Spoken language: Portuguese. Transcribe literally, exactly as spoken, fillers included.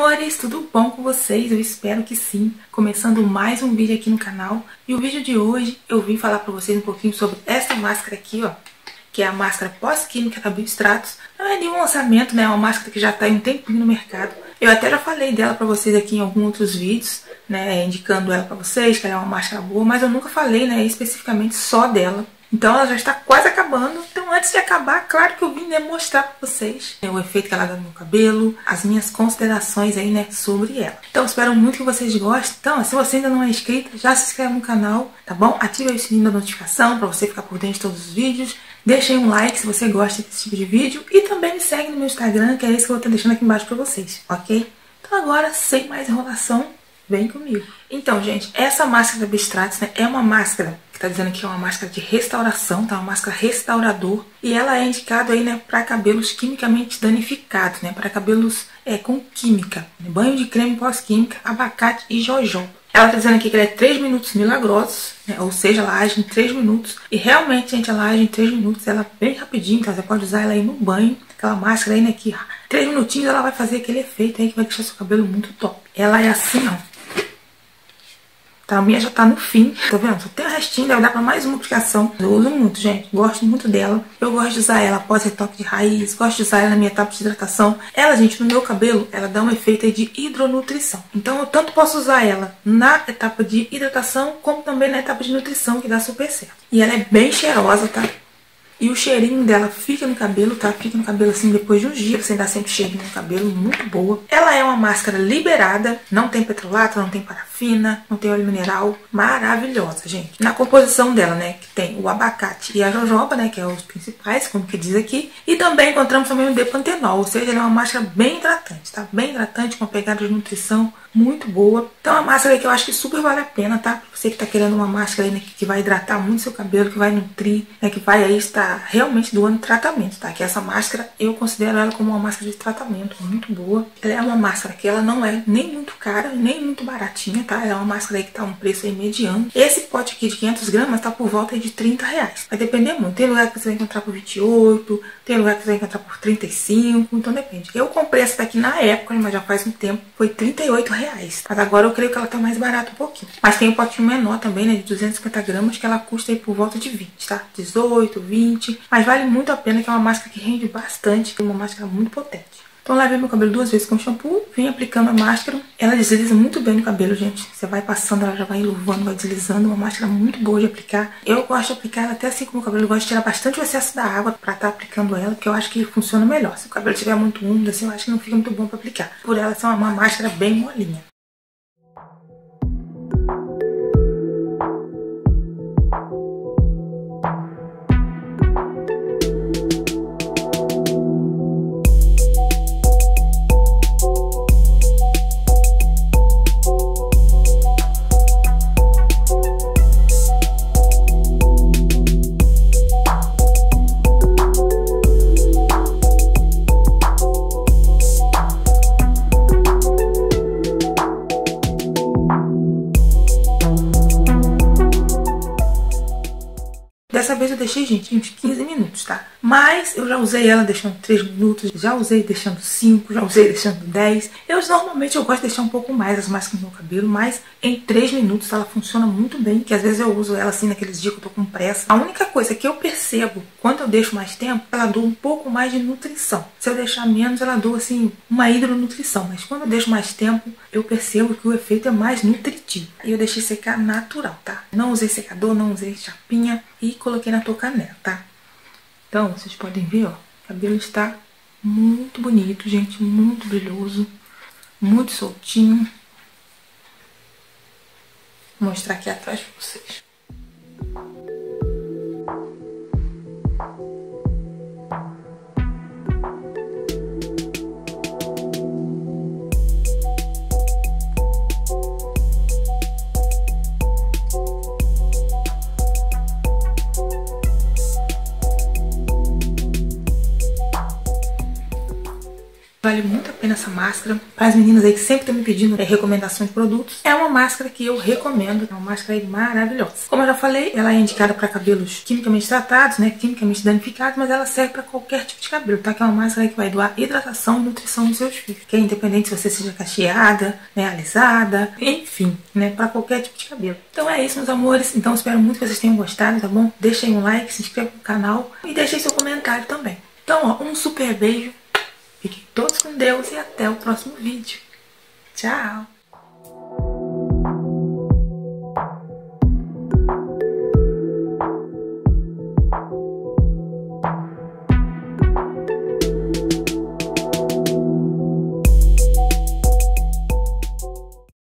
amores, tudo bom com vocês? Eu espero que sim. Começando mais um vídeo aqui no canal. E o vídeo de hoje eu vim falar pra vocês um pouquinho sobre essa máscara aqui, ó, que é a máscara pós-química da Biostratos. Não é nenhum lançamento, né? É uma máscara que já tá em um tempinho no mercado. Eu até já falei dela pra vocês aqui em alguns outros vídeos, né? Indicando ela pra vocês, que ela é uma máscara boa, mas eu nunca falei, né, especificamente só dela. Então ela já está quase acabando. Então antes de acabar, claro que eu vim, né, mostrar pra vocês, né, o efeito que ela dá no meu cabelo, as minhas considerações aí, né, sobre ela. Então espero muito que vocês gostem. Então se você ainda não é inscrito, já se inscreve no canal, tá bom? Ative o sininho da notificação pra você ficar por dentro de todos os vídeos. Deixe aí um like se você gosta desse tipo de vídeo. E também me segue no meu Instagram, que é esse que eu vou estar deixando aqui embaixo pra vocês, ok? Então agora, sem mais enrolação, vem comigo. Então, gente, essa máscara da Biostratos, né, é uma máscara que tá dizendo que é uma máscara de restauração, tá? Uma máscara restaurador. E ela é indicada aí, né, para cabelos quimicamente danificados, né? Para cabelos é, com química. Banho de creme pós-química, abacate e jojoba. Ela tá dizendo aqui que ela é três minutos milagrosos, né? Ou seja, ela age em três minutos. E realmente, gente, ela age em três minutos. Ela é bem rapidinho, então você pode usar ela aí no banho. Aquela máscara aí, né, que três minutinhos ela vai fazer aquele efeito aí que vai deixar seu cabelo muito top. Ela é assim, ó. Tá, a minha já tá no fim, tá vendo? Só tem o restinho, deve dar pra mais uma aplicação. Eu uso muito, gente. Gosto muito dela. Eu gosto de usar ela após retoque de raiz. Gosto de usar ela na minha etapa de hidratação. Ela, gente, no meu cabelo, ela dá um efeito aí de hidronutrição. Então eu tanto posso usar ela na etapa de hidratação, como também na etapa de nutrição, que dá super certo. E ela é bem cheirosa, tá? E o cheirinho dela fica no cabelo, tá? Fica no cabelo assim depois de uns dias. Você dá sempre cheirinho no cabelo, muito boa. Ela é uma máscara liberada. Não tem petrolato, não tem parafina, não tem óleo mineral. Maravilhosa, gente. Na composição dela, né? Que tem o abacate e a jojoba, né? Que é os principais, como que diz aqui. E também encontramos também o D-pantenol. Ou seja, ela é uma máscara bem hidratante, tá? Bem hidratante, com uma pegada de nutrição muito boa. Então é uma máscara que eu acho que super vale a pena, tá? Pra você que tá querendo uma máscara aí, né, que vai hidratar muito seu cabelo, que vai nutrir, né, que vai aí estar realmente doando tratamento, tá? Que essa máscara, eu considero ela como uma máscara de tratamento muito boa. Ela é uma máscara que ela não é nem muito cara, nem muito baratinha, tá? Ela é uma máscara aí que tá um preço aí mediano. Esse pote aqui de quinhentos gramas tá por volta aí de trinta reais. Vai depender muito. Tem lugar que você vai encontrar por vinte e oito, tem lugar que você vai encontrar por trinta e cinco, então depende. Eu comprei essa daqui na época, mas já faz um tempo, foi trinta e oito reais. Mas agora eu creio que ela tá mais barata um pouquinho. Mas tem um potinho menor também, né, de duzentos e cinquenta gramas, que ela custa aí por volta de vinte, tá? dezoito, vinte. Mas vale muito a pena, que é uma máscara que rende bastante. É uma máscara muito potente. Então lavei meu cabelo duas vezes com shampoo, vim aplicando a máscara. Ela desliza muito bem no cabelo, gente. Você vai passando, ela já vai enluvando, vai deslizando. Uma máscara muito boa de aplicar. Eu gosto de aplicar ela até assim com o meu cabelo. Eu gosto de tirar bastante o excesso da água pra estar aplicando ela, porque eu acho que funciona melhor. Se o cabelo estiver muito úmido, assim, eu acho que não fica muito bom pra aplicar. Por ela ser uma máscara bem molinha. Dessa vez eu deixei, gente, uns quinze minutos, tá? Mas eu já usei ela deixando três minutos, já usei deixando cinco, já usei deixando dez. Eu normalmente eu gosto de deixar um pouco mais as máscaras no meu cabelo, mas em três minutos ela funciona muito bem, que às vezes eu uso ela assim naqueles dias que eu tô com pressa. A única coisa que eu percebo quando eu deixo mais tempo, ela doa um pouco mais de nutrição. Se eu deixar menos, ela doa assim uma hidronutrição, mas quando eu deixo mais tempo, eu percebo que o efeito é mais nutritivo. E eu deixei secar natural, tá? Não usei secador, não usei chapinha e coloquei na toucanela, tá? Então, vocês podem ver, ó, o cabelo está muito bonito, gente, muito brilhoso, muito soltinho. Vou mostrar aqui atrás pra vocês. Vale muito a pena essa máscara. Para as meninas aí que sempre estão me pedindo é, recomendações de produtos, é uma máscara que eu recomendo. É uma máscara aí maravilhosa. Como eu já falei, ela é indicada para cabelos quimicamente tratados, né, quimicamente danificados, mas ela serve para qualquer tipo de cabelo, tá? Que é uma máscara que vai doar hidratação e nutrição nos seus fios, que é independente se você seja cacheada, né, alisada, enfim, né, para qualquer tipo de cabelo. Então é isso, meus amores. Então espero muito que vocês tenham gostado, tá bom? Deixem um like, se inscreva no canal e deixem seu comentário também. Então, ó, um super beijo. Fiquem todos com Deus e até o próximo vídeo. Tchau!